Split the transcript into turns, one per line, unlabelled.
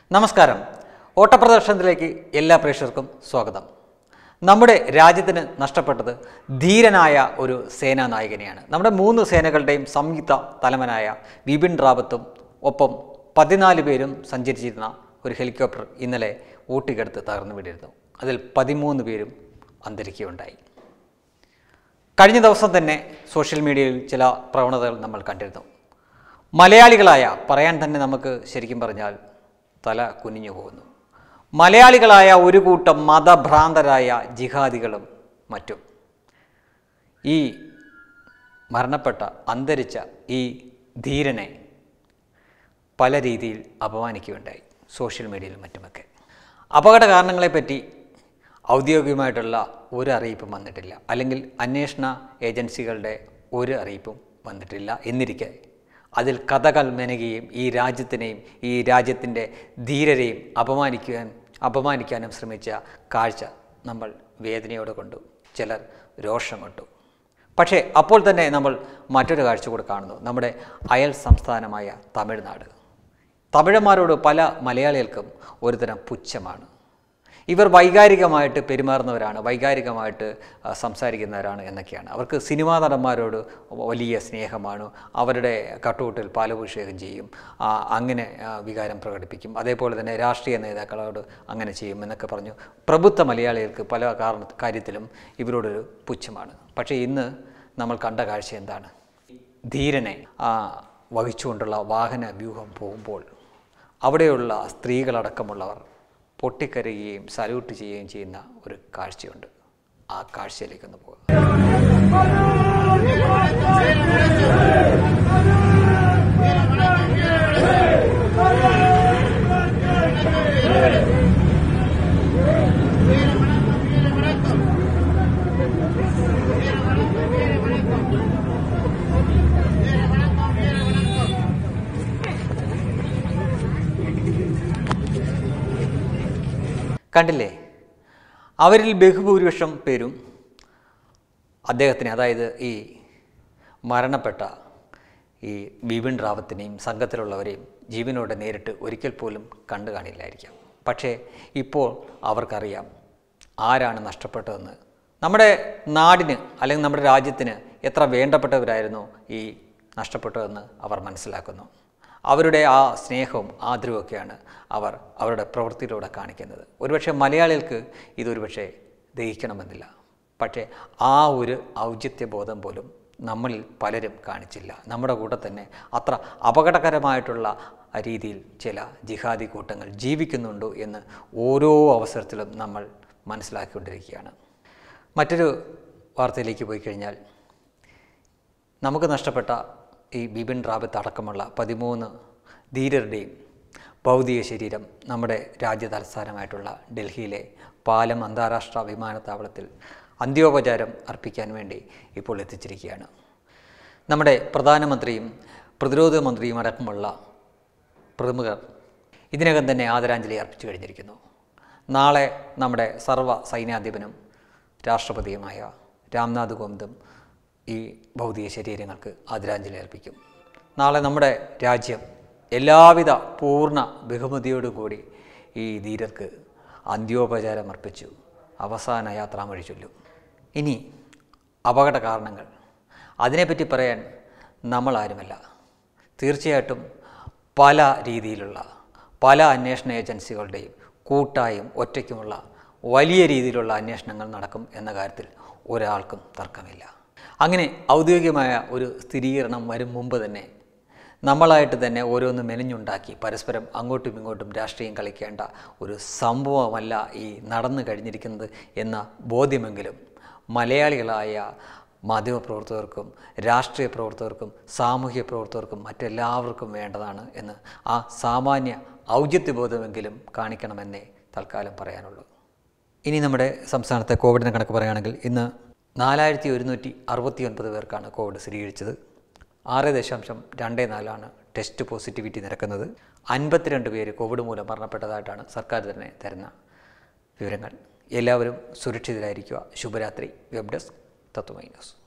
നമസ്കാരം. ഓട്ടപ്രദർശനത്തിലേക്ക് എല്ലാ പ്രേക്ഷകർക്കും സ്വാഗതം. നമ്മുടെ രാജ്യത്തിന് നഷ്ടപ്പെട്ടത് ധീരനായ ഒരു സേനാ നായകനെയാണ്. നമ്മുടെ 3 സേനകളുടെയും സംയുക്ത തലവനായ ബിപിൻ റാവത്തും ഒപ്പം 14 പേരും സഞ്ചരിച്ചിരുന്ന ഒരു ഹെലികോപ്റ്റർ ഇന്നലെ ഊട്ടിക്കടുത്ത് തകർന്നു വീണിരുന്നു. അതിൽ 13 പേരും അന്തരിക്കുകയുണ്ടായി. കഴിഞ്ഞ ദിവസം തന്നെ സോഷ്യൽ മീഡിയയിൽ ചില പ്രവണതകൾ നമ്മൾ കണ്ടിരുന്നു. മലയാളികളായ, പറയാൻ തന്നെ നമുക്ക് ശരിക്കും പറഞ്ഞാൽ തല കുനിഞ്ഞു പോകുന്നു, മലയാളികളായ ഒരു കൂട്ടം മതഭ്രാന്തരായ ജിഹാദികളും മറ്റും ഈ മരണപ്പെട്ട അന്തരിച്ച ഈ ധീരനെ പല രീതിയിൽ അപമാനിക്കുകയുണ്ടായി സോഷ്യൽ മീഡിയയിലും മറ്റുമൊക്കെ. അപകട കാരണങ്ങളെപ്പറ്റി ഔദ്യോഗികമായിട്ടുള്ള ഒരു അറിയിപ്പും വന്നിട്ടില്ല, അല്ലെങ്കിൽ അന്വേഷണ ഏജൻസികളുടെ ഒരു അറിയിപ്പും വന്നിട്ടില്ല. എന്നിരിക്കെ അതിൽ കഥകൾ മെനയുകയും ഈ രാജ്യത്തിനെയും ഈ രാജ്യത്തിൻ്റെ ധീരരെയും അപമാനിക്കാനും ശ്രമിച്ച കാഴ്ച നമ്മൾ വേദനയോടെ കൊണ്ടു, ചിലർ രോഷം കൊണ്ടു. പക്ഷേ അപ്പോൾ തന്നെ നമ്മൾ മറ്റൊരു കാഴ്ച കൂടെ കാണുന്നു. നമ്മുടെ അയൽ സംസ്ഥാനമായ തമിഴ്നാട്. തമിഴന്മാരോട് പല മലയാളികൾക്കും ഒരുതരം പുച്ഛമാണ്. ഇവർ വൈകാരികമായിട്ട് പെരുമാറുന്നവരാണ്, വൈകാരികമായിട്ട് സംസാരിക്കുന്നവരാണ് എന്നൊക്കെയാണ്. അവർക്ക് സിനിമാ നടന്മാരോട് വലിയ സ്നേഹമാണ്. അവരുടെ കട്ടൗട്ടിൽ പാലഭിഷേകം ചെയ്യും, അങ്ങനെ വികാരം പ്രകടിപ്പിക്കും. അതേപോലെ തന്നെ രാഷ്ട്രീയ നേതാക്കളോട് അങ്ങനെ ചെയ്യും എന്നൊക്കെ പറഞ്ഞു പ്രബുദ്ധ മലയാളികൾക്ക് പല കാര്യത്തിലും ഇവരോടൊരു പുച്ഛമാണ്. പക്ഷേ ഇന്ന് നമ്മൾ കണ്ട കാഴ്ച എന്താണ്? ധീരനെ വഹിച്ചുകൊണ്ടുള്ള വാഹന വ്യൂഹം പോകുമ്പോൾ അവിടെയുള്ള സ്ത്രീകളടക്കമുള്ളവർ പൊട്ടിക്കരയുകയും സല്യൂട്ട് ചെയ്യുകയും ചെയ്യുന്ന ഒരു കാഴ്ചയുണ്ട്. ആ കാഴ്ചയിലേക്കൊന്ന് പോകാം. കണ്ടില്ലേ? അവരിൽ ബഹുഭൂരിപക്ഷം പേരും അദ്ദേഹത്തിന്, അതായത് ഈ മരണപ്പെട്ട ഈ ബിപിൻ റാവത്തിനെയും സംഘത്തിലുള്ളവരെയും ജീവനോടെ നേരിട്ട് ഒരിക്കൽ പോലും കണ്ടു കാണില്ലായിരിക്കാം. പക്ഷേ ഇപ്പോൾ അവർക്കറിയാം ആരാണ് നഷ്ടപ്പെട്ടതെന്ന്. നമ്മുടെ നാടിന് അല്ലെങ്കിൽ നമ്മുടെ രാജ്യത്തിന് എത്ര വേണ്ടപ്പെട്ടവരായിരുന്നു ഈ നഷ്ടപ്പെട്ടതെന്ന് അവർ മനസ്സിലാക്കുന്നു. അവരുടെ ആ സ്നേഹവും ആദരവൊക്കെയാണ് അവർ അവരുടെ പ്രവൃത്തിയിലൂടെ കാണിക്കുന്നത്. ഒരുപക്ഷെ മലയാളികൾക്ക് ഇതൊരുപക്ഷെ ദഹിക്കണമെന്നില്ല. പക്ഷേ ആ ഒരു ഔചിത്യബോധം പോലും നമ്മളിൽ പലരും കാണിച്ചില്ല. നമ്മുടെ കൂടെ തന്നെ അത്ര അപകടകരമായിട്ടുള്ള രീതിയിൽ ചില ജിഹാദി കൂട്ടങ്ങൾ ജീവിക്കുന്നുണ്ടോ എന്ന് ഓരോ അവസരത്തിലും നമ്മൾ മനസ്സിലാക്കിക്കൊണ്ടിരിക്കുകയാണ്. മറ്റൊരു വാർത്തയിലേക്ക് പോയി കഴിഞ്ഞാൽ, നമുക്ക് നഷ്ടപ്പെട്ട ഈ ബിപിൻ റാവത്ത് അടക്കമുള്ള 13 ധീരരുടെയും ഭൗതിക ശരീരം നമ്മുടെ രാജ്യ തലസ്ഥാനമായിട്ടുള്ള ഡൽഹിയിലെ പാലം അന്താരാഷ്ട്ര വിമാനത്താവളത്തിൽ അന്ത്യോപചാരം അർപ്പിക്കാൻ വേണ്ടി ഇപ്പോൾ എത്തിച്ചിരിക്കുകയാണ്. നമ്മുടെ പ്രധാനമന്ത്രിയും പ്രതിരോധ മന്ത്രിയും അടക്കമുള്ള പ്രമുഖർ ഇതിനകം തന്നെ ആദരാഞ്ജലി അർപ്പിച്ചു കഴിഞ്ഞിരിക്കുന്നു. നാളെ നമ്മുടെ സർവ്വ സൈന്യാധിപനും രാഷ്ട്രപതിയുമായ രാംനാഥ് കോവിന്ദും ഈ ഭൗതിക ശരീരങ്ങൾക്ക് ആദരാഞ്ജലി അർപ്പിക്കും. നാളെ നമ്മുടെ രാജ്യം എല്ലാവിധ പൂർണ്ണ ബഹുമതിയോടുകൂടി ഈ ധീരർക്ക് അന്ത്യോപചാരം അർപ്പിച്ചു അവസാന യാത്രാമൊഴി ചൊല്ലും. ഇനി അപകട കാരണങ്ങൾ, അതിനെപ്പറ്റി പറയാൻ നമ്മളാരുമല്ല. തീർച്ചയായിട്ടും പല രീതിയിലുള്ള പല അന്വേഷണ ഏജൻസികളുടെയും കൂട്ടായും ഒറ്റയ്ക്കുമുള്ള വലിയ രീതിയിലുള്ള അന്വേഷണങ്ങൾ നടക്കും എന്ന കാര്യത്തിൽ ഒരാൾക്കും തർക്കമില്ല. അങ്ങനെ ഔദ്യോഗികമായ ഒരു സ്ഥിരീകരണം വരും മുമ്പ് തന്നെ നമ്മളായിട്ട് തന്നെ ഓരോന്ന് മെനഞ്ഞുണ്ടാക്കി പരസ്പരം അങ്ങോട്ടും ഇങ്ങോട്ടും രാഷ്ട്രീയം കളിക്കേണ്ട ഒരു സംഭവമല്ല ഈ നടന്നു കഴിഞ്ഞിരിക്കുന്നത് എന്ന ബോധ്യമെങ്കിലും മലയാളികളായ മാധ്യമപ്രവർത്തകർക്കും രാഷ്ട്രീയ പ്രവർത്തകർക്കും സാമൂഹ്യ പ്രവർത്തകർക്കും മറ്റെല്ലാവർക്കും വേണ്ടതാണ് എന്ന് ആ സാമാന്യ ഔചിത്യബോധമെങ്കിലും കാണിക്കണമെന്നേ തൽക്കാലം പറയാനുള്ളൂ. ഇനി നമ്മുടെ സംസ്ഥാനത്തെ കോവിഡിനെ കണക്ക് പറയുകയാണെങ്കിൽ ഇന്ന് 4169 പേർക്കാണ് കോവിഡ് സ്ഥിരീകരിച്ചത്. 6.24 ടെസ്റ്റ് പോസിറ്റിവിറ്റി നിരക്കുന്നത്. 52 പേര് കോവിഡ് മൂലം മരണപ്പെട്ടതായിട്ടാണ് സർക്കാർ തന്നെ തരുന്ന വിവരങ്ങൾ. എല്ലാവരും സുരക്ഷിതരായിരിക്കുക. ശുഭരാത്രി. Web desk Tatwamayi news.